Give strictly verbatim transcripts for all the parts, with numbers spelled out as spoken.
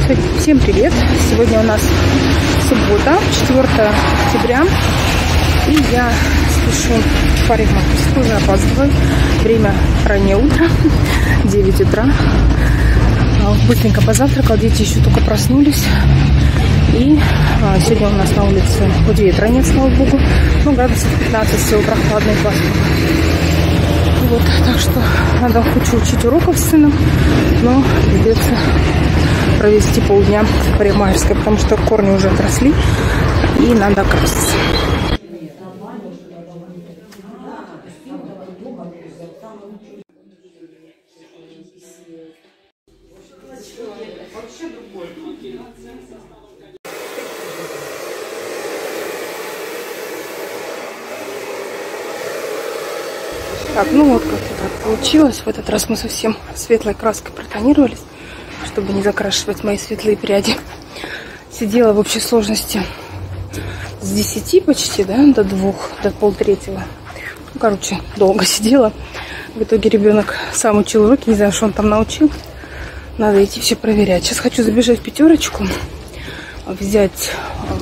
Всем привет! Сегодня у нас суббота, четвёртое октября, и я спешу в парикмахерскую, уже опаздываю. Время раннее утро, девять утра. Быстренько позавтракал, дети еще только проснулись. И а, сегодня у нас на улице хоть ветра нет, слава богу, но градусов пятнадцать, всего прохладно и пасмурно. Вот, так что надо хоть учить уроков с сыном, но придется провести полдня в парикмахерской, потому что корни уже отросли и надо краситься. Так, ну вот как-то так получилось. В этот раз мы совсем светлой краской протонировались, чтобы не закрашивать мои светлые пряди. Сидела в общей сложности с десяти почти, да, до двух, до полтретьего. Ну, короче, долго сидела. В итоге ребенок сам учил уроки, не знаю, что он там научил. Надо идти все проверять. Сейчас хочу забежать в пятерочку, взять,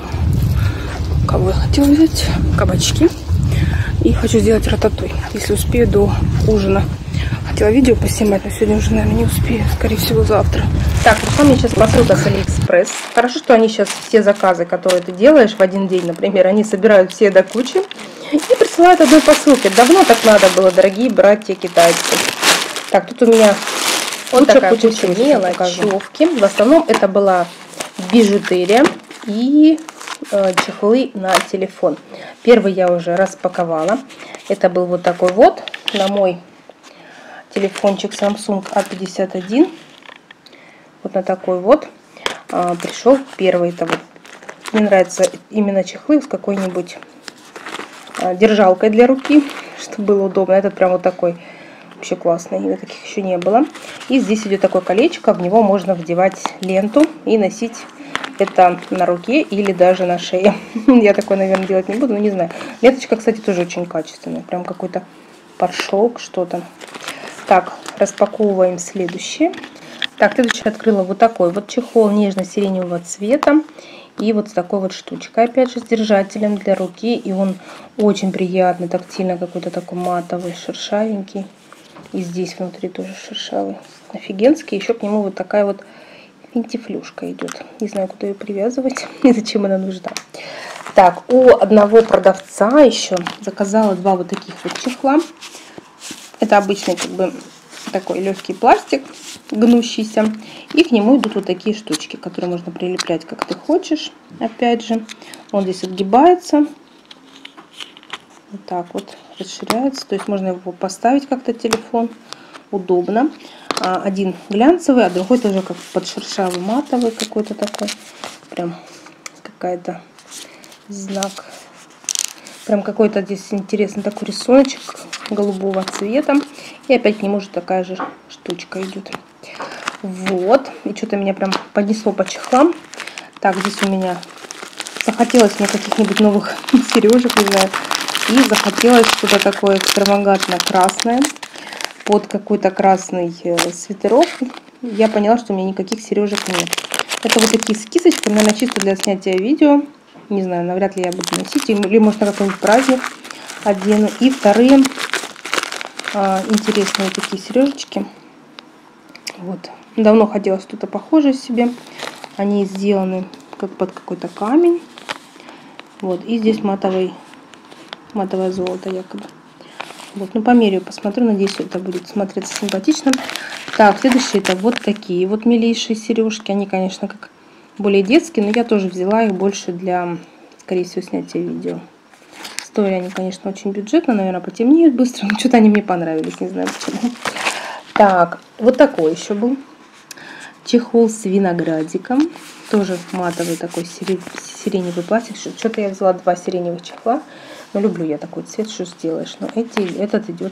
кого я хотела взять, кабачки. И хочу сделать рататуй, если успею до ужина. Хотела видео поснимать, но сегодня уже, наверное, не успею. Скорее всего, завтра. Так, пришла мне сейчас посылка с Алиэкспресс. Хорошо, что они сейчас все заказы, которые ты делаешь в один день, например, они собирают все до кучи и присылают одной посылкой. Давно так надо было, дорогие братья китайцы. Так, тут у меня вот такая куча мелочевки. В основном это была бижутерия и чехлы на телефон. Первый я уже распаковала. Это был вот такой вот на мой телефончик Samsung А пятьдесят один. Вот на такой вот а, пришел первый. Это вот. Мне нравятся именно чехлы с какой-нибудь а, держалкой для руки, чтобы было удобно. Этот прям вот такой вообще классный. Таких еще не было. И здесь идет такое колечко. В него можно вдевать ленту и носить это на руке или даже на шее. Я такое, наверное, делать не буду, но не знаю. Ленточка, кстати, тоже очень качественная. Прям какой-то порошок, что-то. Так, распаковываем следующее. Так, следующее открыла вот такой вот чехол нежно-сиреневого цвета. И вот с такой вот штучкой, опять же, с держателем для руки. И он очень приятный, тактильно какой-то такой матовый, шершавенький. И здесь внутри тоже шершавый. Офигенский. Еще к нему вот такая вот финтифлюшка идет. Не знаю, куда ее привязывать и зачем она нужна. Так, у одного продавца еще заказала два вот таких вот чехла. Это обычный как бы такой легкий пластик, гнущийся. И к нему идут вот такие штучки, которые можно прилеплять как ты хочешь. Опять же, он здесь отгибается. Вот так вот расширяется. То есть можно его поставить как-то телефон. Удобно. Один глянцевый, а другой тоже как под шершавый матовый какой-то такой. Прям какая-то знак. Прям какой-то здесь интересный такой рисуночек голубого цвета. И опять к нему же такая же штучка идет. Вот. И что-то меня прям поднесло по чехлам. Так, здесь у меня захотелось мне каких-нибудь новых сережек, не знаю. И захотелось что-то такое экстравагантно красное. Под какой-то красный свитерок. Я поняла, что у меня никаких сережек нет. Это вот такие с кисточками, наверное, чисто для снятия видео. Не знаю, навряд ли я буду носить. Или, может, на какой-нибудь праздник одену. И вторые а, интересные такие сережечки. Вот. Давно хотела что-то похожее себе. Они сделаны как под какой-то камень. Вот. И здесь матовый, матовое золото якобы. Вот, ну померяю, посмотрю, надеюсь, это будет смотреться симпатично. Так, следующие это вот такие вот милейшие сережки. Они, конечно, как более детские, но я тоже взяла их больше для, скорее всего, снятия видео. Стоили они, конечно, очень бюджетно, наверное, потемнеют быстро, но что-то они мне понравились, не знаю почему. Так, вот такой еще был чехол с виноградиком. Тоже матовый такой сиреневый пластик. Что-то я взяла два сиреневых чехла. Но люблю я такой цвет, что сделаешь. Но эти, этот идет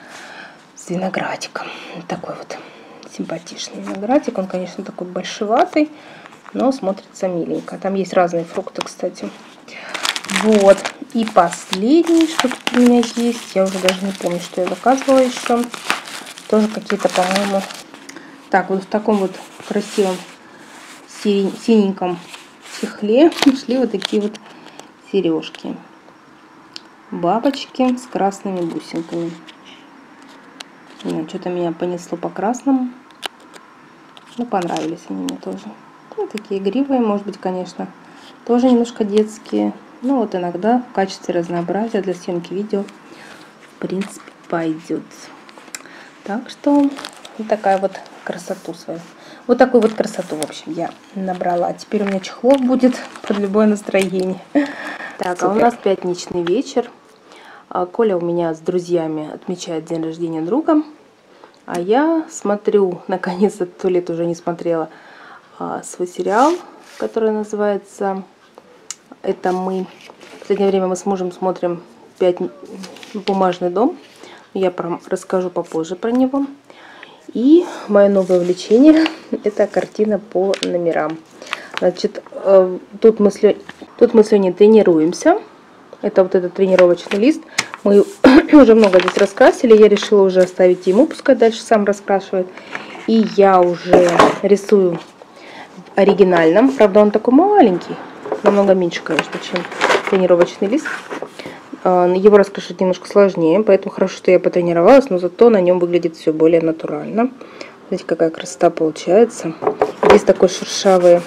с виноградиком. Такой вот симпатичный виноградик. Он, конечно, такой большеватый, но смотрится миленько. Там есть разные фрукты, кстати. Вот. И последний, что тут у меня есть. Я уже даже не помню, что я заказывала еще. Тоже какие-то, по-моему... Так, вот в таком вот красивом синеньком чехле шли вот такие вот сережки. Бабочки с красными бусинками. Что-то меня понесло по красному. Ну, понравились они мне тоже. Ну, такие игривые, может быть, конечно, тоже немножко детские. Ну, вот иногда в качестве разнообразия для съемки видео, в принципе, пойдет. Так что вот такая вот красоту свою. Вот такую вот красоту, в общем, я набрала. Теперь у меня чехлов будет под любое настроение. Так, а у нас пятничный вечер. Коля у меня с друзьями отмечает день рождения друга. А я смотрю, наконец-то, то лет уже не смотрела, свой сериал, который называется «Это мы». В последнее время мы с мужем смотрим пять... «Бумажный дом». Я расскажу попозже про него. И мое новое увлечение – это картина по номерам. Значит, тут мы с Леней, тут мы с Леней тренируемся. Это вот этот тренировочный лист. Мы уже много здесь раскрасили. Я решила уже оставить ему, пускай дальше сам раскрашивает. И я уже рисую в оригинальном. Правда, он такой маленький. Намного меньше, конечно, чем тренировочный лист. Его раскрашивать немножко сложнее. Поэтому хорошо, что я потренировалась. Но зато на нем выглядит все более натурально. Смотрите, какая красота получается. Здесь такой шершавый,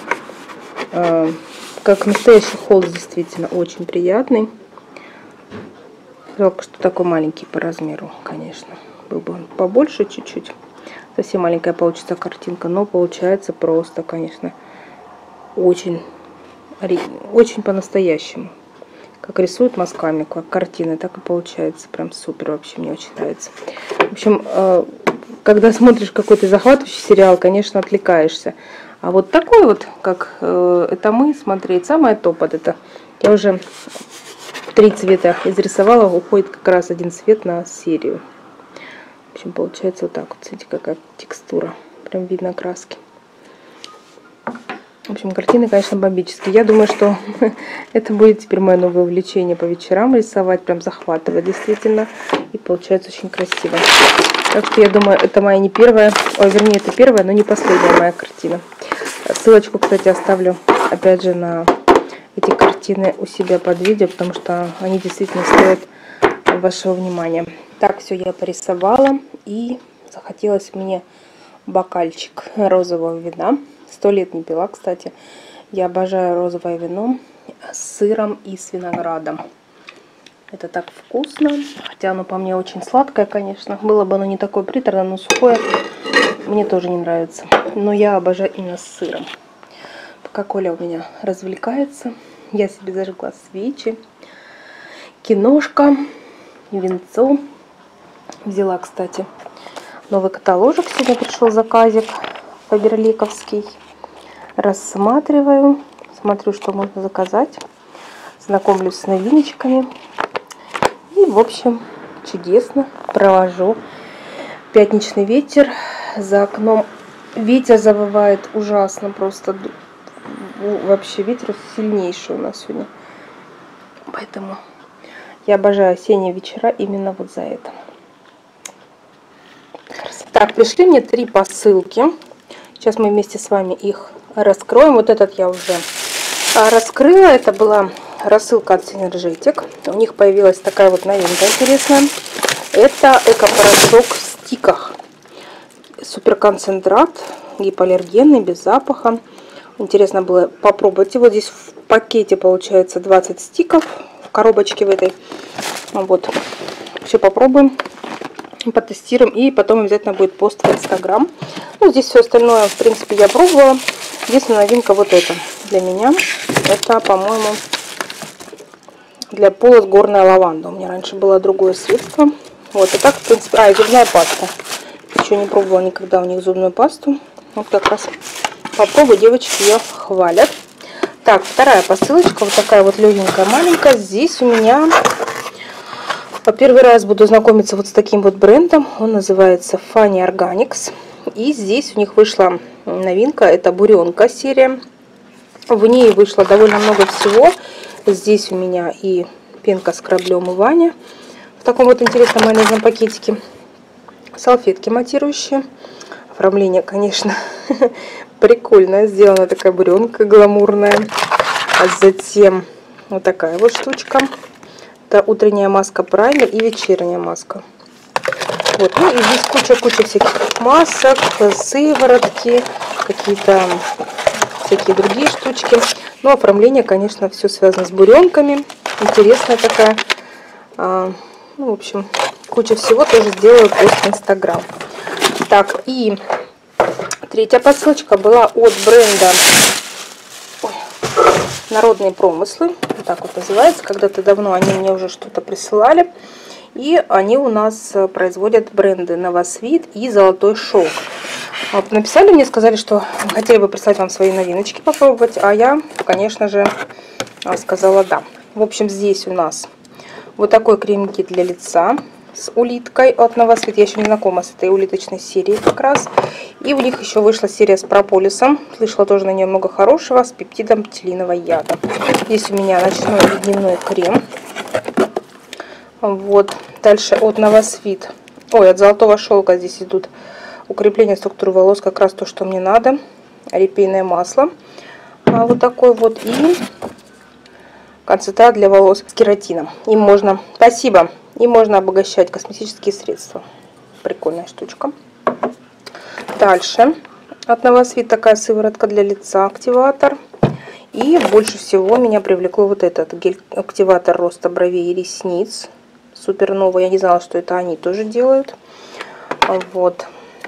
как настоящий холст, действительно очень приятный. Жалко, что такой маленький по размеру, конечно. Был бы он побольше чуть-чуть. Совсем маленькая получится картинка, но получается просто, конечно, очень, очень по-настоящему. Как рисуют мазками, как картины, так и получается. Прям супер, вообще мне очень нравится. В общем, когда смотришь какой-то захватывающий сериал, конечно, отвлекаешься. А вот такой вот, как «Это мы», смотреть, самое топ вот это. Я уже три цвета изрисовала, уходит как раз один цвет на серию. В общем, получается вот так вот. Смотрите, какая текстура. Прям видно краски. В общем, картины, конечно, бомбические. Я думаю, что это будет теперь мое новое увлечение по вечерам рисовать. Прям захватывает, действительно. И получается очень красиво. Так что я думаю, это моя не первая, ой, вернее, это первая, но не последняя моя картина. Ссылочку, кстати, оставлю, опять же, на эти картины у себя под видео, потому что они действительно стоят вашего внимания. Так, все, я порисовала, и захотелось мне бокальчик розового вина. Сто лет не пила, кстати. Я обожаю розовое вино с сыром и с виноградом. Это так вкусно, хотя оно по мне очень сладкое, конечно. Было бы оно не такое приторное, но сухое мне тоже не нравится. Но я обожаю именно с сыром. Пока Коля у меня развлекается, я себе зажгла свечи, киношка, винцо. Взяла, кстати, новый каталожик. Сегодня пришел заказик фаберликовский. Рассматриваю, смотрю, что можно заказать. Знакомлюсь с новиночками. И, в общем, чудесно провожу пятничный вечер. За окном ветер завывает ужасно, просто вообще ветер сильнейший у нас сегодня. Поэтому я обожаю осенние вечера именно вот за это. Так, пришли мне три посылки. Сейчас мы вместе с вами их раскроем. Вот этот я уже раскрыла. Это была рассылка от Synergetic. У них появилась такая вот новинка интересная. Это эко-порошок в стиках. Суперконцентрат, гипоаллергенный, без запаха. Интересно было попробовать его. Здесь в пакете получается двадцать стиков. В коробочке в этой. Вот. Все попробуем. Потестируем. И потом обязательно будет пост в Инстаграм. Ну, здесь все остальное, в принципе, я пробовала. Единственная новинка вот это для меня. Это, по-моему, для пола горная лаванда. У меня раньше было другое средство. Вот, и так, в принципе... А, и зубная паста. Еще не пробовала никогда у них зубную пасту. Вот как раз попробую. Девочки ее хвалят. Так, вторая посылочка. Вот такая вот легенькая, маленькая. Здесь у меня... По первый раз буду знакомиться вот с таким вот брендом. Он называется Funny Organics. И здесь у них вышла новинка. Это буренка серия. В ней вышло довольно много всего. Здесь у меня и пенка с кораблем умывания. В таком вот интересном майонезном пакетике. Салфетки матирующие. Оформление, конечно, Прикольная, сделана такая буренка гламурная. А затем вот такая вот штучка. Это утренняя маска праймер и вечерняя маска. Вот. Ну и здесь куча-куча всяких масок, сыворотки, какие-то всякие другие штучки. Но оформление, конечно, все связано с буренками. Интересная такая. А, ну, в общем, куча всего тоже сделаю пост в Инстаграм. Так, и третья посылочка была от бренда Ой. Народные промыслы. Вот так вот называется. Когда-то давно они мне уже что-то присылали. И они у нас производят бренды Новосвит и Золотой шелк. Вот, написали мне, сказали, что хотели бы прислать вам свои новиночки попробовать. А я, конечно же, сказала да. В общем, здесь у нас вот такой крем-кит для лица с улиткой от Новосвит. Я еще не знакома с этой улиточной серией как раз. И у них еще вышла серия с прополисом. Слышала тоже на нее много хорошего, с пептидом пчелиного яда. Здесь у меня ночной и дневной крем. Вот. Дальше от Новосвит. Ой, от Золотого шелка здесь идут укрепление структуры волос. Как раз то, что мне надо. Репейное масло. А вот такой вот. И концентрат для волос с кератином. Им можно... Спасибо. Им можно обогащать косметические средства. Прикольная штучка. Дальше. От Новосвит такая сыворотка для лица. Активатор. И больше всего меня привлекло вот этот гель-активатор роста бровей и ресниц. Супернова. Я не знала, что это они тоже делают. Вот.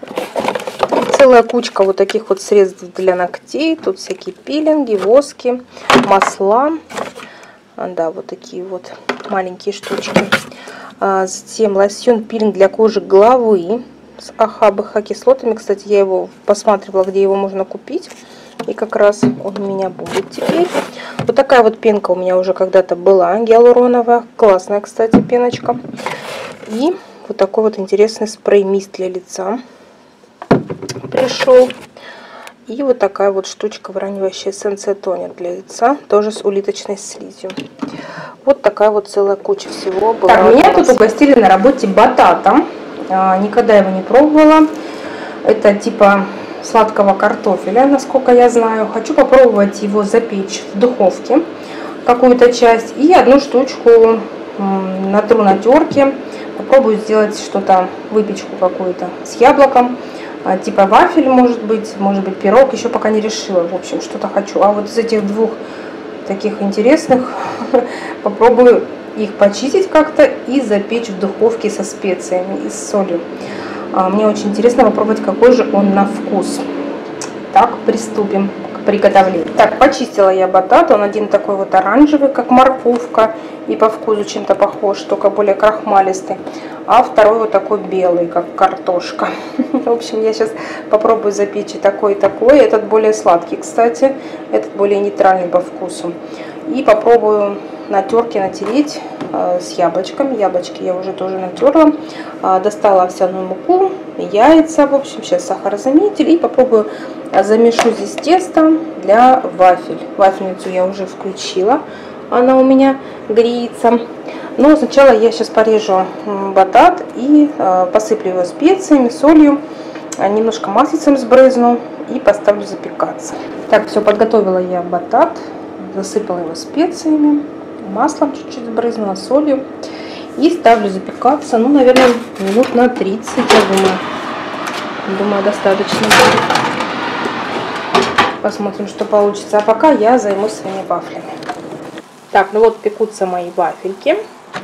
Целая кучка вот таких вот средств для ногтей. Тут всякие пилинги, воски, масла. Да, вот такие вот маленькие штучки. Затем лосьон пилинг для кожи головы с АХ-БХ кислотами. Кстати, я его посматривала, где его можно купить. И как раз он у меня будет теперь. Вот такая вот пенка у меня уже когда-то была, гиалуроновая. Классная, кстати, пеночка. И вот такой вот интересный спрей-мист для лица пришел. И вот такая вот штучка, выравнивающая эссенция тонер для лица. Тоже с улиточной слизью. Вот такая вот целая куча всего была. Так, меня тут угостили на работе бататом. А, никогда его не пробовала. Это типа сладкого картофеля, насколько я знаю. Хочу попробовать его запечь в духовке, какую-то часть. И одну штучку натру на терке. Попробую сделать что-то, выпечку какую-то с яблоком. Типа вафель, может быть, может быть пирог. Еще пока не решила. В общем, что-то хочу. А вот из этих двух таких интересных попробую их почистить как-то и запечь в духовке со специями и с солью. Мне очень интересно попробовать, какой же он на вкус. Так, приступим к приготовлению. Так, почистила я батат. Он один такой вот оранжевый, как морковка. И по вкусу чем-то похож, только более крахмалистый. А второй вот такой белый, как картошка. В общем, я сейчас попробую запечь и такой, и такой. Этот более сладкий, кстати. Этот более нейтральный по вкусу. И попробую на терке натереть э, с яблочками. Яблочки я уже тоже натерла. Э, достала овсяную муку, яйца. В общем, сейчас сахарозаменитель. И попробую э, замешу здесь тесто для вафель. Вафельницу я уже включила. Она у меня греется. Но сначала я сейчас порежу батат и э, посыплю его специями, солью. Э, немножко маслицем сбрызну и поставлю запекаться. Так, все, подготовила я батат. Засыпала его специями, маслом чуть-чуть сбрызнула, солью. И ставлю запекаться, ну, наверное, минут на тридцать, я думаю. Думаю, достаточно будет. Посмотрим, что получится. А пока я займусь своими вафлями. Так, ну вот пекутся мои вафельки.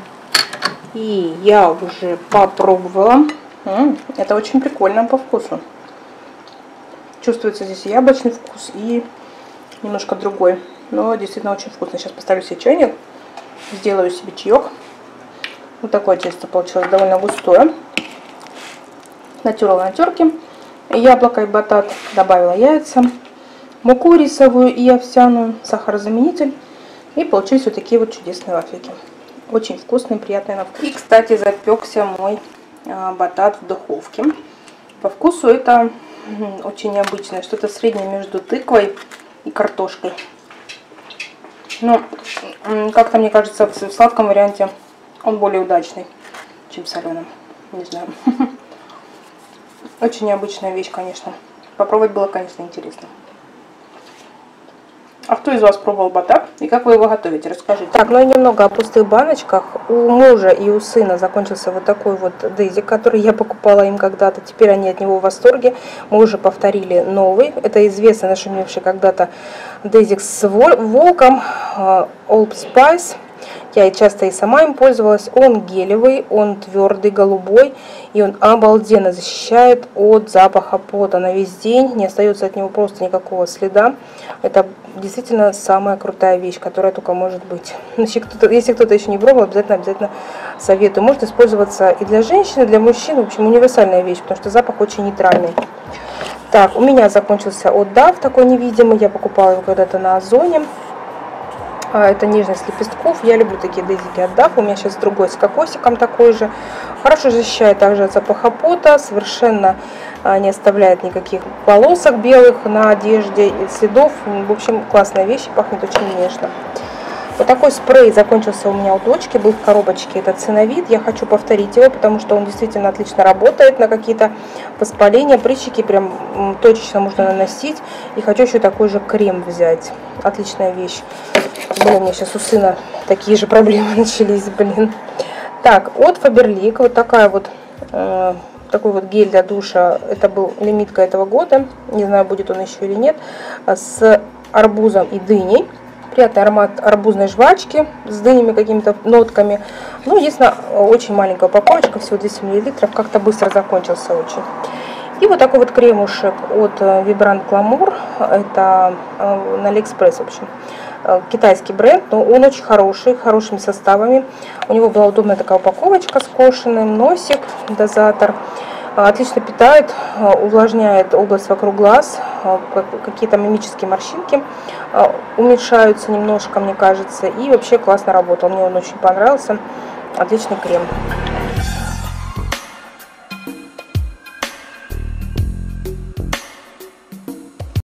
И я уже попробовала. М-м, это очень прикольно по вкусу. Чувствуется здесь яблочный вкус и немножко другой. Но действительно очень вкусно. Сейчас поставлю себе чайник. Сделаю себе чаек. Вот такое тесто получилось довольно густое. Натерла на терке яблоко и батат. Добавила яйца, муку рисовую и овсяную, сахарозаменитель. И получились вот такие вот чудесные вафельки. Очень вкусные, приятные на вкус. И, кстати, запекся мой а, батат в духовке. По вкусу это очень необычное. Что-то среднее между тыквой и картошкой. Но как-то мне кажется, в сладком варианте он более удачный, чем в соленом. Не знаю. Очень необычная вещь, конечно. попробовать было, конечно, интересно. А кто из вас пробовал батат и как вы его готовите? Расскажите. Так, ну и немного о пустых баночках. У мужа и у сына закончился вот такой вот дезик, который я покупала им когда-то. Теперь они от него в восторге. Мы уже повторили новый. Это известный, нашумевший когда-то дезик с волком, Old Spice. Я часто и сама им пользовалась. Он гелевый, он твердый, голубой. И он обалденно защищает от запаха пота на весь день. Не остается от него просто никакого следа. Это действительно самая крутая вещь, которая только может быть. Если кто-то, если кто-то еще не пробовал, обязательно, обязательно советую. Может использоваться и для женщин, и для мужчин. В общем, универсальная вещь, потому что запах очень нейтральный. Так, у меня закончился от Дав, такой невидимый. Я покупала его когда-то на Озоне. Это нежность лепестков. Я люблю такие дезики от Дав. У меня сейчас другой с кокосиком такой же. Хорошо защищает также от запаха пота. Совершенно не оставляет никаких полосок белых на одежде, следов. В общем, классная вещь. Пахнет очень нежно. Вот такой спрей закончился у меня у дочки. Был в коробочке. Это циновид. Я хочу повторить его, потому что он действительно отлично работает на какие-то воспаления, прыщики. Прям точечно можно наносить. И хочу еще такой же крем взять. Отличная вещь. Были у меня сейчас у сына такие же проблемы начались, блин. Так, от Faberlic вот такая вот, э, такой вот гель для душа. Это был лимитка этого года. Не знаю, будет он еще или нет. С арбузом и дыней. Приятный аромат арбузной жвачки с дынями, какими-то нотками. Ну, единственное, очень маленькая упаковочка, всего двести миллилитров. Как-то быстро закончился очень. И вот такой вот кремушек от Vibrant Glamour. Это на Алиэкспресс, в общем. Китайский бренд, но он очень хороший, хорошими составами. У него была удобная такая упаковочка с кошенным, носик, дозатор. Отлично питает, увлажняет область вокруг глаз, какие-то мимические морщинки уменьшаются немножко, мне кажется. И вообще классно работал, мне он очень понравился. Отличный крем.